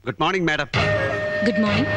Good morning madam. Good morning.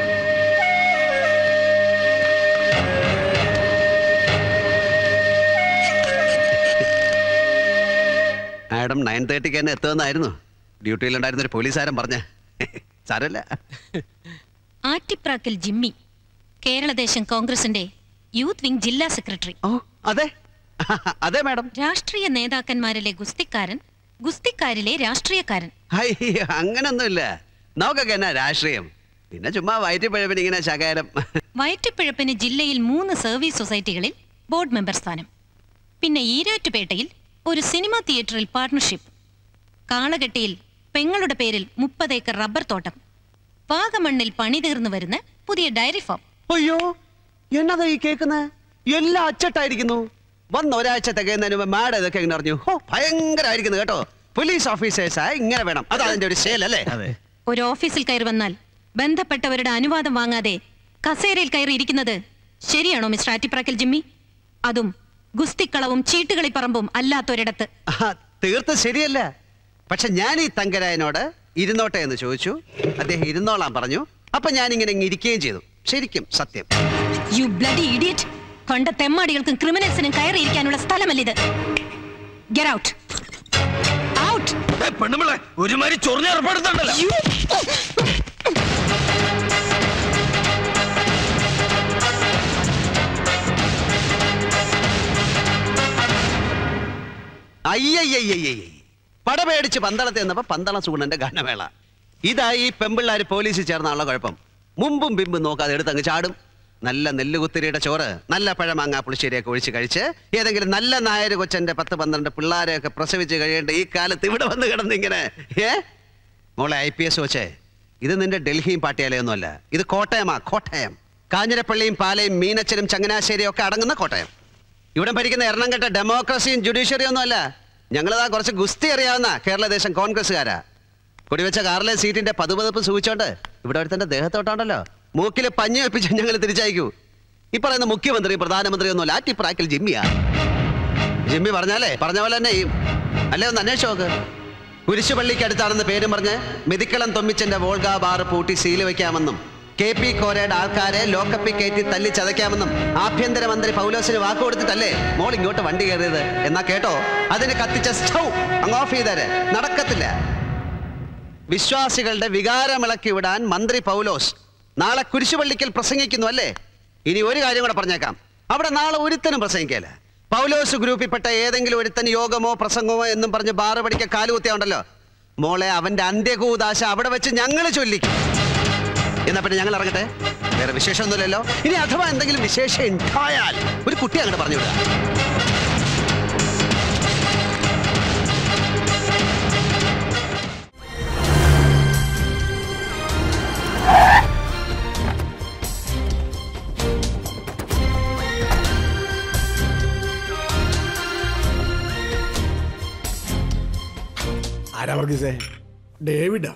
Madam 9:30 തന്നെ എത്തുമെന്നായിരുന്നു ഡ്യൂട്ടിയിലുണ്ടായിരുന്ന ഒരു പോലീസുകാരൻ പറഞ്ഞ. സാരല്ല. ആറ്റിപ്രാക്കൽ ജിമ്മി, കേരളദേശം കോൺഗ്രസിന്റെ യൂത്ത് വിംഗ് ജില്ലാ സെക്രട്ടറി. ഓ അതെ അതെ മാഡം. രാഷ്ട്രീയ നേതാക്കന്മാരിലെ ഗുസ്തിക്കാരൻ, ഗുസ്തിക്കാരിലെ രാഷ്ട്രീയക്കാരൻ. അങ്ങനൊന്നുമില്ല. നമുക്കൊക്കെ എന്നാ രാഷ്ട്രീയം, പിന്നെ ചുമ്മാ വയറ്റിപ്പഴപ്പിന് ഇങ്ങനെ ശകാരം. വയറ്റിപ്പഴപ്പിന് ജില്ലയിൽ 3 സർവീസ് സൊസൈറ്റികളിൽ ബോർഡ് മെമ്പർ സ്ഥാനം, പിന്നെ ഈരാറ്റുപേട്ടയിൽ ഒരു സിനിമാ തിയേറ്ററിൽ പാർട്ണർഷിപ്പ്, കാളകെട്ടിയിൽ പെങ്ങളുടെ പേരിൽ 30 ഏക്കർ റബ്ബർ തോട്ടം, വാഗമണ്ണിൽ പണി തീർന്നു വരുന്ന പുതിയ ഡയറി ഫാം. അയ്യോ എന്നതാ ഈ കേൾക്കുന്നത്? എല്ലാം അച്ചട്ടായിരിക്കുന്നു. വന്ന ഒരാഴ്ച തികയുന്നതിന് മുമ്പ് മാഡം ഇതൊക്കെ എങ്ങനെ അറിഞ്ഞു? ഭയങ്കരമായിരിക്കുന്നു കേട്ടോ. പോലീസ് ഓഫീസേഴ്സാ ഇങ്ങനെ വേണം, അതാ അതിന്റെ ഒരു ശീലല്ലേ? ഒരു ഓഫീസിൽ കയറി വന്നാൽ ബന്ധപ്പെട്ടവരുടെ അനുവാദം വാങ്ങാതെ കസേരയിൽ കയറി ഇരിക്കുന്നത് ശരിയാണോ മിസ്റ്റർ ആറ്റിപ്രാക്കൽ ജിമ്മി? അതും ഗുസ്തിക്കളവും ചീട്ടുകളിപ്പറമ്പും അല്ലാത്തൊരിടത്ത്. തീർത്തും ശരിയല്ല. പക്ഷെ ഞാൻ ഈ തങ്കരായനോട് ഇരുന്നോട്ടെ എന്ന് ചോദിച്ചു, അദ്ദേഹം ഇരുന്നോളാൻ പറഞ്ഞു. അപ്പൊ ഞാൻ ഇങ്ങനെ ഇരിക്കുകയും ചെയ്തു. ശരിക്കും സത്യം. You bloody idiot. കണ്ട തെമ്മാടികൾക്കും ക്രിമിനൽസിനും കയറിയിരിക്കാനുള്ള സ്ഥലമല്ലിത്. Get out. ഔട്ട്. പെണ്ണുമ്പിള്ളേ ഒരുമാതിരി ചൊറിഞ്ഞ് ഏർപ്പെടുത്തുണ്ടല്ലോ. അയ്യയ്യയ്യയ്യേ, പടപേടിച്ച് പന്തളത്ത് എന്നപ്പോ പന്തളം സൂണന്റെ ഗാനമേള. ഇതായി ഈ പെമ്പിള്ളാര് പോലീസിൽ ചേർന്നുള്ള കുഴപ്പം. മുമ്പും പിമ്പും നോക്കാതെ എടുത്തങ്ങ് ചാടും. നല്ല നെല്ലുകുത്തിരിയുടെ ചോറ്, നല്ല പഴമാങ്ങാ പുളിശ്ശേരിയൊക്കെ ഒഴിച്ച് കഴിച്ച് ഏതെങ്കിലും നല്ല നായര് കൊച്ചന്റെ 10-12 പിള്ളേരെയൊക്കെ പ്രസവിച്ച് കഴിയേണ്ട ഈ കാലത്ത് ഇവിടെ വന്ന് കിടന്നിങ്ങനെ മോളെ IPS വെച്ചേ, ഇത് നിന്റെ ഡൽഹിയും പാട്ടിയാലയൊന്നുമല്ല. ഇത് കോട്ടയമാ, കോട്ടയം. കാഞ്ഞിരപ്പള്ളിയും പാലയും മീനച്ചനും ചങ്ങനാശ്ശേരിയും ഒക്കെ അടങ്ങുന്ന കോട്ടയം. ഇവിടെ ഭരിക്കുന്ന എണ്ണം കെട്ട ഡെമോക്രസിയും ജുഡീഷ്യറിയും ഒന്നുമല്ല. ഞങ്ങളിതാ കുറച്ച് ഗുസ്തി അറിയാവുന്ന കേരളദേശം കോൺഗ്രസ്സുകാരാ. കൊടിവെച്ച കാറിലെ സീറ്റിന്റെ പതുപതുപ്പ് സൂചിച്ചോണ്ട് ഇവിടെ ഒരുത്തന്റെ ദേഹത്തോട്ടുണ്ടല്ലോ മൂക്കില് പഞ്ഞി വെപ്പിച്ച് ഞങ്ങൾ തിരിച്ചയക്കൂ. ഈ പറയുന്ന മുഖ്യമന്ത്രി പ്രധാനമന്ത്രി ഒന്നുമല്ല, ആറ്റിപ്രാക്കൽ ജിമ്മിയാ. ജിമ്മി പറഞ്ഞാലേ പറഞ്ഞ പോലെ തന്നെ അല്ലേ, ഒന്ന് അന്വേഷിച്ച് നോക്ക്. കുരിശുപള്ളിക്ക് അടുത്താണെന്ന് പേരും പറഞ്ഞ് മെതിക്കളം തൊമ്മിച്ചന്റെ വോൾഗ ബാർ പൂട്ടി സീല് വെക്കാമെന്നും KP കോരയുടെ ആൾക്കാരെ ലോക്കപ്പിൽ കയറ്റി തല്ലി ചതയ്ക്കാമെന്നും ആഭ്യന്തരമന്ത്രി പൗലോസിന് വാക്ക് കൊടുത്തിട്ടല്ലേ മോൾ ഇങ്ങോട്ട് വണ്ടി കയറിയത്. എന്നാ കേട്ടോ, അതിന് കത്തിച്ച സ്റ്റൗ അങ്ങ് ഓഫ് ചെയ്തേരെ. നടക്കത്തില്ല. വിശ്വാസികളുടെ വികാരമിളക്കി വിടാൻ മന്ത്രി പൗലോസ് നാളെ കുരിശുപള്ളിക്കൽ പ്രസംഗിക്കുന്നു അല്ലേ? ഇനി ഒരു കാര്യം കൂടെ പറഞ്ഞേക്കാം, അവിടെ നാളെ ഒരുത്തനും പ്രസംഗിക്കല. പൗലോസ് ഗ്രൂപ്പിൽപ്പെട്ട ഏതെങ്കിലും ഒരുത്തൻ യോഗമോ പ്രസംഗമോ എന്നും പറഞ്ഞ് ബാറ് പഠിക്കാൻ കാലുകുത്തിയുണ്ടല്ലോ മോളെ, അവന്റെ അന്ത്യകൂദാശ അവിടെ വെച്ച് ഞങ്ങൾ ചൊല്ലിക്കും. എന്നാ പിന്നെ ഞങ്ങൾ ഇറങ്ങട്ടെ, വേറെ വിശേഷമൊന്നുമില്ലല്ലോ. ഇനി അഥവാ എന്തെങ്കിലും വിശേഷം ഉണ്ടായാൽ ഒരു കുട്ടി അങ്ങോട്ട് പറഞ്ഞു വിടുക. ആരാ വർഗീസേ? ഡേവിഡാ?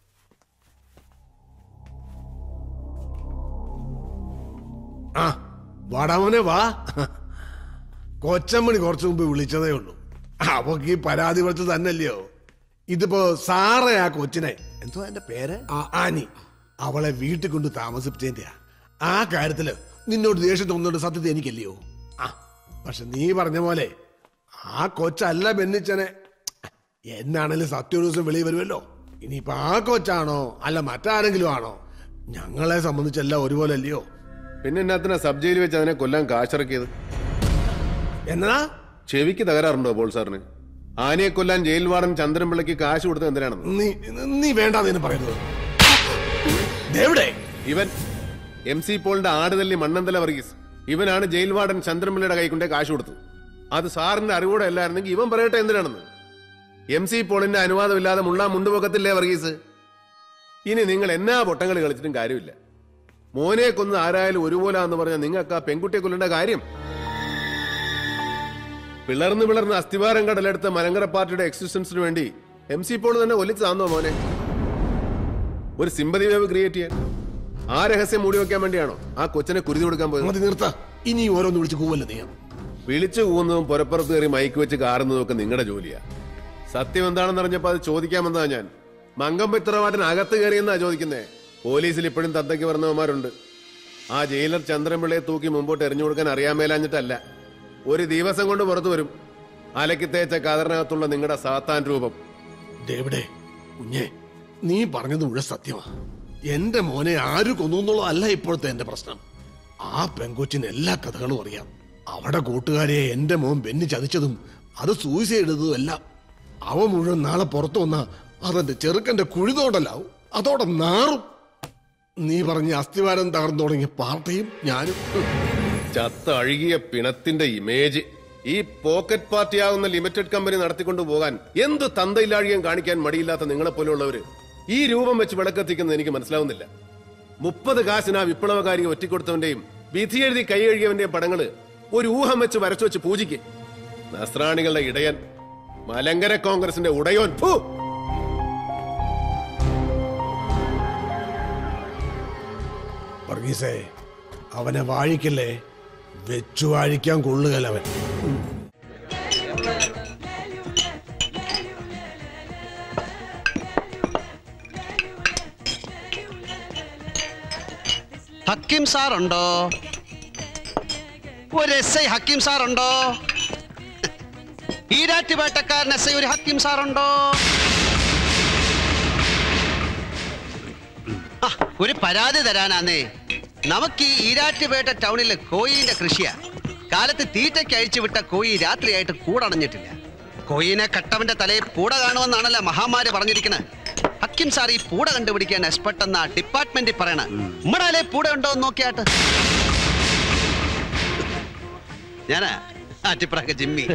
ആ വാടാമോനെ വാ. കൊച്ചമ്മണി കുറച്ചു മുമ്പ് വിളിച്ചതേ ഉള്ളൂ. അവക്ക് ഈ പരാതി കുറച്ച് തന്നെയല്ലയോ. ഇതിപ്പോ സാറേ ആ കൊച്ചിനെ, എന്തോ എന്റെ പേര്, ആനി, അവളെ വീട്ടിൽ കൊണ്ട് താമസിപ്പിച്ചതിന്റെയാ. ആ കാര്യത്തില് നിന്നോട് ദേഷ്യം തോന്നുന്നുണ്ട്, സത്യത്തെ എനിക്കല്ലയോ. ആ പക്ഷെ നീ പറഞ്ഞ പോലെ ആ കൊച്ചല്ല ബെന്നിച്ചനെ. എന്നാണേലും സത്യ ഒരു ദിവസം വെളി വരുമല്ലോ. ഇനിയിപ്പൊ ആ കൊച്ചാണോ അല്ല മറ്റാരെങ്കിലും ആണോ, ഞങ്ങളെ സംബന്ധിച്ചെല്ലാം ഒരുപോലെ അല്ലയോ. പിന്നെ എന്നാത്തിനാ സബ് ജയിലിൽ വെച്ച് അതിനെ കൊല്ലാൻ കാശിറക്കിയത്? എന്നാ ചെവിക്ക് തകരാറുണ്ടോ പോൾ സാറിന്? ആനയെ കൊല്ലാൻ ജയിൽ വാർഡൻ ചന്ദ്രൻപിള്ളയ്ക്ക് കാശ് കൊടുത്തത് എന്തിനാണെന്ന് നീ വേണ്ടാന്ന് പറയുന്നത്. ഇവൻ MC പോളിന്റെ ആടുതല്ലി മണ്ണന്തല വർഗീസ്, ഇവനാണ് ജയിൽ വാർഡൻ ചന്ദ്രൻപിള്ളയുടെ കൈ കൊണ്ടേ കാശ് കൊടുത്തത്. അത് സാറിന്റെ അറിവോടെ അല്ലായിരുന്നെങ്കിൽ ഇവൻ പറയട്ടെ എന്തിനാണെന്ന്. MC പോളിന്റെ അനുവാദമില്ലാതെ മുള്ളാൻ മുണ്ടുപോക്കത്തില്ലേ വർഗീസ്? ഇനി നിങ്ങൾ എന്നാ പൊട്ടങ്ങൾ കളിച്ചിട്ടും കാര്യമില്ല. മോനെ കൊന്ന് ആരായാലും ഒരുപോലാന്ന് പറഞ്ഞാൽ നിങ്ങൾക്ക് ആ പെൺകുട്ടിയെ കൊല്ലേണ്ട കാര്യം. പിളർന്ന് അസ്ഥിവാരം കടലെടുത്ത മലങ്കര പാർട്ടിയുടെ എക്സിസ്റ്റൻസിന് വേണ്ടി MC പോൾ തന്നെ ഒലിച്ചു താന്നോ മോനെ? ഒരു സിമ്പതി വേവ് ക്രിയേറ്റ് ചെയ്യാൻ, ആ രഹസ്യം മൂടി വെക്കാൻ വേണ്ടിയാണോ ആ കൊച്ചിനെ കുരുതി കൊടുക്കാൻ പോയത്? നിർത്താ, ഇനി ഓരോന്ന് വിളിച്ച് കൂവല്ലേ നീ. വിളിച്ചു കൂവുന്നതും പുറപ്പുറത്ത് കയറി മൈക്ക് വെച്ച് കാറുന്നതും ഒക്കെ നിങ്ങളുടെ ജോലിയാ. സത്യം എന്താണെന്ന് അറിഞ്ഞപ്പോ അത് ചോദിക്കാമെന്നാ ഞാൻ. മങ്കംപിത്രവാട്ടൻ അകത്ത് കയറിയെന്നാ ചോദിക്കുന്നേ. പോലീസിൽ ഇപ്പോഴും തന്തയ്ക്ക് പറഞ്ഞവന്മാരുണ്ട്. ആ ജയിലർ ചന്ദ്രൻപിള്ളയെ തൂക്കി മുമ്പോട്ട് എറിഞ്ഞു കൊടുക്കാൻ അറിയാൻ മേലാഞ്ഞിട്ടല്ല. ഒരു ദിവസം കൊണ്ട് പുറത്തു വരും അലക്കി തേച്ച കതറിനകത്തുള്ള നിങ്ങളുടെ സാത്താൻ രൂപം. ദേവിടെ കുഞ്ഞെ, നീ പറഞ്ഞത് മുഴുവൻ സത്യമാ. എന്റെ മോനെ ആര് കൊന്നു എന്നുള്ളതല്ല ഇപ്പോഴത്തെ എന്റെ പ്രശ്നം. ആ പെങ്കൊച്ചിന് എല്ലാ കഥകളും അറിയാം. അവിടെ കൂട്ടുകാരെ എന്റെ മോൻ ബെന്നി ചതിച്ചതും അത് സൂയിസൈഡ് ചെയ്തതും എല്ലാം. അവ മുഴുവൻ നാളെ പുറത്തു വന്നാ അതെന്റെ ചെറുക്കന്റെ കുഴിതോടലാവും. അതോടെ നാറും. നീ പറഞ്ഞ അസ്ഥിവാരം തകർന്നു തുടങ്ങിയ പാർട്ടിയും ഞാനും. ചത്ത അഴുകിയ പിണത്തിന്റെ ഇമേജ് ഈ പോക്കറ്റ് പാർട്ടിയാവുന്ന ലിമിറ്റഡ് കമ്പനി നടത്തിക്കൊണ്ടു പോകാൻ എന്ത് തന്തയില്ലാഴികം കാണിക്കാൻ മടിയില്ലാത്ത നിങ്ങളെപ്പോലുള്ളവര് ഈ രൂപം വെച്ച് വിളക്കെത്തിക്കുന്നത് എനിക്ക് മനസ്സിലാവുന്നില്ല. 30 കാശിന് ആ വിപ്ലവകാരിയെ ഒറ്റിക്കൊടുത്തവന്റെയും വിധി എഴുതി കൈ കഴുകിയവന്റെയും പടങ്ങള് ഒരു ഊഹം വെച്ച് വരച്ചു വെച്ച് പൂജിക്ക്. നസ്രാണികളുടെ ഇടയൻ, മലങ്കര കോൺഗ്രസിന്റെ ഉടയോൻ. വർഗീസേ, അവനെ വാഴിക്കല്ലേ, വെച്ചു വാഴിക്കാൻ കൊള്ളുകലവൻ. ഹക്കീം സാറുണ്ടോ? ഒരു എസ് ഐ ഹക്കീം സാറുണ്ടോ? ഈരാറ്റുപേട്ടക്കാരൻ എസ് ഐ ഒരു ഹക്കീം സാറുണ്ടോ? ഒരു പരാതി തരാനാന്നേ. നമുക്ക് ഈ ഈരാറ്റുപേട്ട ടൗണിലെ കോയിന്റെ കൃഷിയാ. കാലത്ത് തീറ്റയ്ക്ക് അഴിച്ചു വിട്ട കോയി രാത്രിയായിട്ട് കൂടണഞ്ഞിട്ടില്ല. കോയിനെ കട്ടവന്റെ തലയിൽ പൂട കാണുമെന്നാണല്ലോ മഹാമാരി പറഞ്ഞിരിക്കണേ. ഹക്കീം സാർ ഈ പൂട കണ്ടുപിടിക്കാൻ എക്സ്പെർട്ട് എന്നാ ഡിപ്പാർട്ട്മെന്റിൽ പറയണ. നമ്മടെ പൂട ഉണ്ടോ എന്ന് നോക്കിയാട്ട്. ഞാനാ ആറ്റിപ്രാക്ക ജിമ്മി.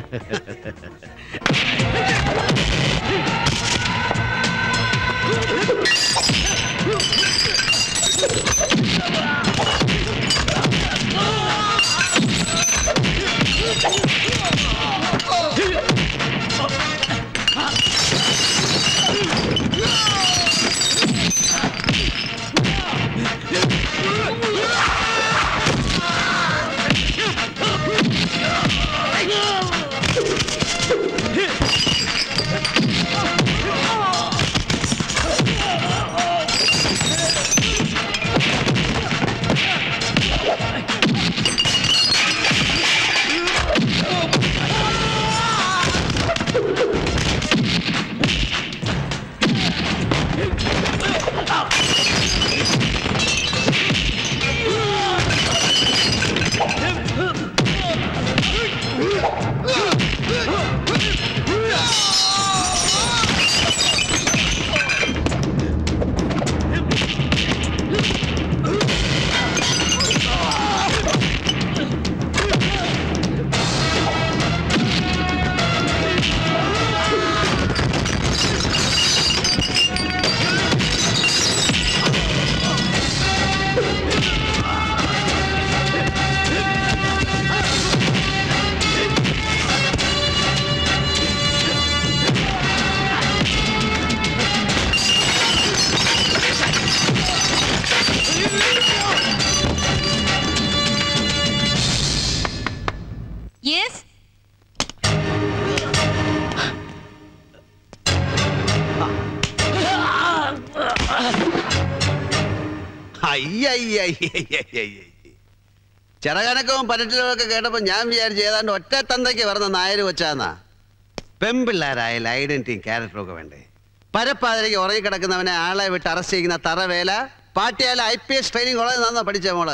ചെറകനക്കവും പരട്ടിലൊക്കെ കേട്ടപ്പോ ഞാൻ വിചാരിച്ചു ഏതാണ്ട് ഒറ്റ തന്തയ്ക്ക് പറഞ്ഞ നായര് വെച്ചാന്നാ. പെമ്പിള്ളേരായാലും ഐഡന്റിറ്റിയും ക്യാരക്ടറും ഒക്കെ വേണ്ടേ? പരപ്പാതിരയ്ക്ക് ഉറങ്ങിക്കിടക്കുന്നവനെ ആളെ വിട്ട് അറസ്റ്റ് ചെയ്യുന്ന തറവേല പാട്ടിയാലും IPS ട്രെയിനിങ് കോളേജ് നന്നാ പഠിച്ച മോള്.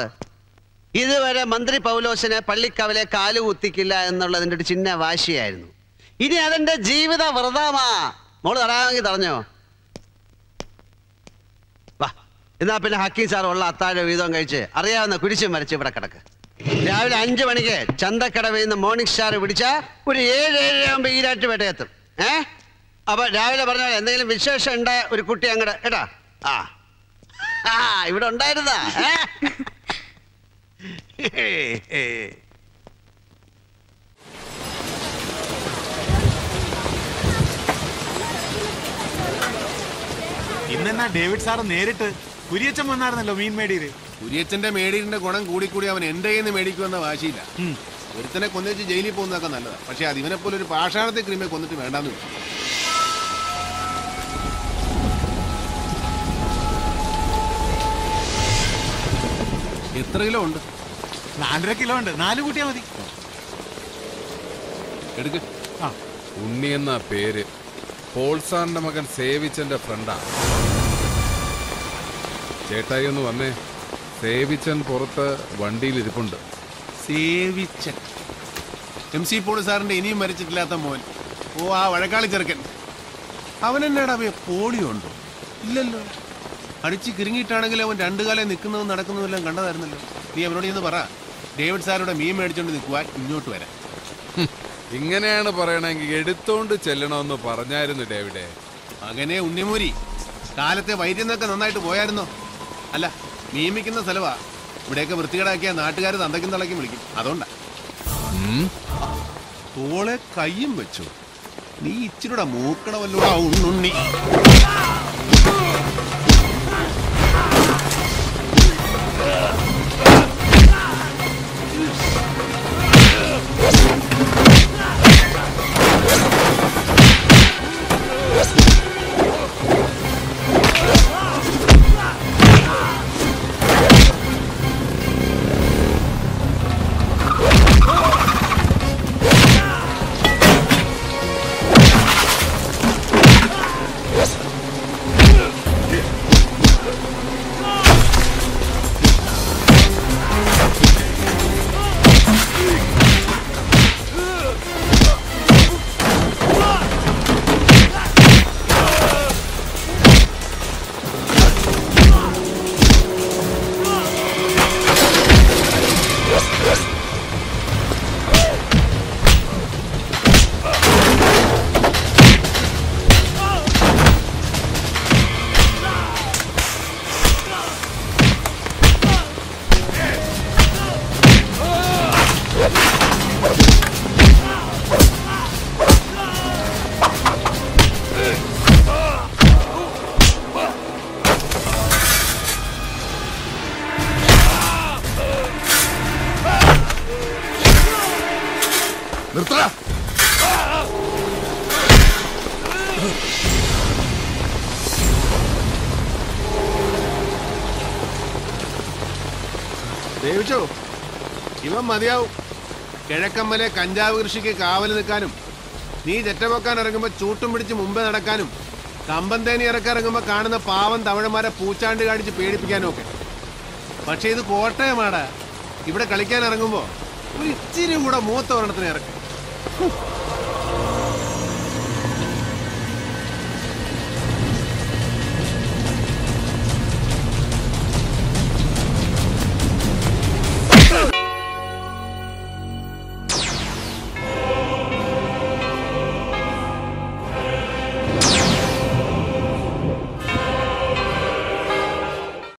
ഇതുവരെ മന്ത്രി പൗലോസിനെ പള്ളിക്കവലെ കാലു കുത്തിക്കില്ല എന്നുള്ളതിന്റെ ഒരു ചിന്ന വാശിയായിരുന്നു. ഇനി അതെന്റെ ജീവിത വ്രതമാ. മോള് തടയാമെങ്കിൽ തടഞ്ഞോ? വാ, എന്നാ പിന്നെ ഹക്കീം സാർ ഉള്ള അത്താഴ വീതം കഴിച്ച് അറിയാവുന്ന കുരിശും വരച്ച് ഇവിടെ കിടക്ക്. രാവിലെ 5 മണിക്ക് ചന്തക്കടവിൽ നിന്ന് മോർണിംഗ് സ്റ്റാർ പിടിച്ചാ ഒരു 7-7 ആകുമ്പോ ഈരാറ്റുപേട്ട എത്തും. അപ്പൊ രാവിലെ പറഞ്ഞാൽ എന്തെങ്കിലും വിശേഷം ഉണ്ടായ ഒരു കുട്ടി അങ്ങടെ കേട്ടാ. ഇവിടെ ഉണ്ടായിരുന്നാ. ഇന്നെന്നാ ഡേവിഡ് സാറ് നേരിട്ട് കുര്യച്ചൻ വന്നായിരുന്നല്ലോ മീൻ മേടിയത്. കുര്യച്ചന്റെ മേടീരിന്റെ ഗുണം കൂടിക്കൂടി അവൻ എന്റെ കയ്യിൽ നിന്ന് മേടിക്കുമെന്ന വാശിയില്ല. ഒരുത്തനെ കൊന്നുവെച്ച് ജയിലിൽ പോകുന്നതൊക്കെ നല്ലതാ. പക്ഷെ അത് ഇവനെ പോലെ ഒരു പാഷാണത്തെ ക്രീമെ കൊന്നിട്ട് വേണ്ടാന്ന് വെച്ചു. എത്ര കിലോ ഉണ്ട്? 4.5 കിലോ ഉണ്ട്. 4 കൂട്ടിയാ മതി. എടുക്ക്. ആ. ഉണ്ണി എന്ന പേര് പോൾസാറിന്റെ മകൻ സേവിച്ചന്റെ ഫ്രണ്ടാ. ചേട്ടായി ഒന്ന് വന്നേ. സേവിച്ചൻ പുറത്ത് വണ്ടിയിൽ ഇരിപ്പുണ്ട്. സേവിച്ചൻ MC പോൾ സാറിന്റെ ഇനിയും മരിച്ചിട്ടില്ലാത്ത മോൻ. ഓ, ആ വഴക്കാളി ചെറുക്കൻ. അവൻ എന്നാടാ പോളിയോ ഉണ്ടോ? ഇല്ലല്ലോ. അടിച്ച് കിറങ്ങിയിട്ടാണെങ്കിൽ അവൻ 2 കാലം നിൽക്കുന്നതും നടക്കുന്നതെല്ലാം കണ്ടതായിരുന്നല്ലോ. നീ അവനോട് ഇന്ന് പറ, ഡേവിഡ് സാറുടെ മീൻ മേടിച്ചോണ്ട് നിൽക്കുവാൻ ഇങ്ങോട്ട് വരാം. ഇങ്ങനെയാണ് പറയണമെങ്കിൽ എടുത്തോണ്ട് ചെല്ലണമെന്ന് പറഞ്ഞായിരുന്നു ഡേവിഡേ. അങ്ങനെ ഉണ്ണിമൂരി കാലത്തെ വൈദ്യുന്നൊക്കെ നന്നായിട്ട് പോയായിരുന്നോ? അല്ല, നിയമിക്കുന്ന സ്ഥലവാ. ഇവിടെയൊക്കെ വൃത്തികേടാക്കിയ നാട്ടുകാർ തന്തയ്ക്കും തളയ്ക്കും വിളിക്കും. അതുകൊണ്ടാ. തോളെ കയ്യും വെച്ചു. നീ ഇച്ചിരൂടെ മൂക്കണമല്ലോ ഉണ്ണുണ്ണി. ദേവിച്ചോ, ഇവൻ മതിയാവും. കിഴക്കമ്മലെ കഞ്ചാവ് കൃഷിക്ക് കാവൽ നിൽക്കാനും, നീ ചെറ്റവെക്കാൻ ഇറങ്ങുമ്പോ ചൂട്ടും പിടിച്ച് മുമ്പേ നടക്കാനും, കമ്പം തേനി ഇറക്കിറങ്ങുമ്പോ കാണുന്ന പാവം തമിഴന്മാരെ പൂച്ചാണ്ട് കാണിച്ച് പേടിപ്പിക്കാനും ഒക്കെ. പക്ഷെ ഇത് കോട്ടയമാടാ. ഇവിടെ കളിക്കാൻ ഇറങ്ങുമ്പോ ഒരു ഇച്ചിരി കൂടെ മൂത്ത ഒരെണ്ണത്തിന് ഇറക്കും.